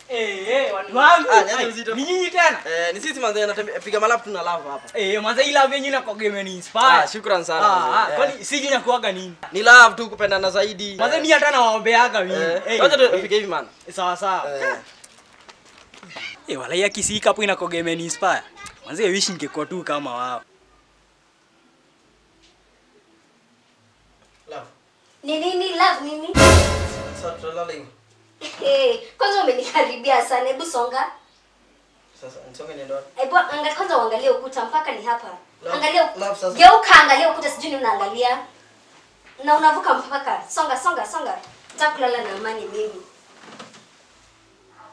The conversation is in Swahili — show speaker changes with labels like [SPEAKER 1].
[SPEAKER 1] watu wangu.
[SPEAKER 2] Ni nyinyi tena?
[SPEAKER 1] Ni sisi manze napiga malap tuna love hapa.
[SPEAKER 2] Manze hii love yenyewe inakuwa inspire.
[SPEAKER 1] Shukrani sana manze.
[SPEAKER 2] Kwani siji inakuaga nini?
[SPEAKER 1] Ni love tu kupendana zaidi.
[SPEAKER 2] Manze mimi hata nawaombeaga mimi.
[SPEAKER 1] Wacha tupige hivi man.
[SPEAKER 2] Sawa sawa. Wala ya kisika hapo inakuwa inspire. Manze wish ningekuwa tu kama wao.
[SPEAKER 1] Love.
[SPEAKER 3] Nini love nini?
[SPEAKER 1] Sasa darling.
[SPEAKER 3] Kwanza umenikaribia sana, hebu songa.
[SPEAKER 1] Sasa nisonge niende wapi?
[SPEAKER 3] Hebu kwanza uangalie ukuta mpaka ni hapa. Angalia.
[SPEAKER 1] Love sasa.
[SPEAKER 3] Geuka angalia ukuta sijui ni unaangalia. Na unavuka mpaka. Songa. Nitakulala na amani mimi.